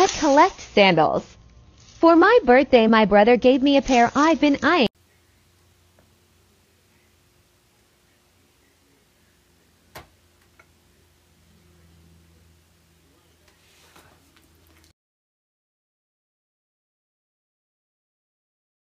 collect sandals. For my birthday, my brother gave me a pair I've been eyeing